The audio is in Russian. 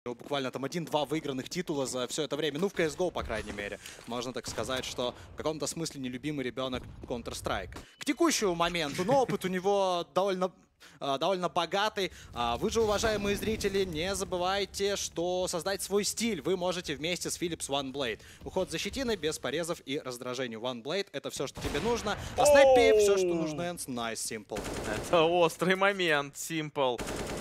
Буквально там 1-2 выигранных титула за все это время. Ну, в CSGO, по крайней мере. Можно так сказать, что в каком-то смысле нелюбимый ребенок Counter-Strike. К текущему моменту, но опыт у него довольно богатый. Вы же, уважаемые зрители, не забывайте, что создать свой стиль вы можете вместе с Philips OneBlade. Уход за щетиной без порезов и раздражений. OneBlade — это все, что тебе нужно. А Снэппи — все, что нужно. Nice, Simple. Это острый момент, Simple.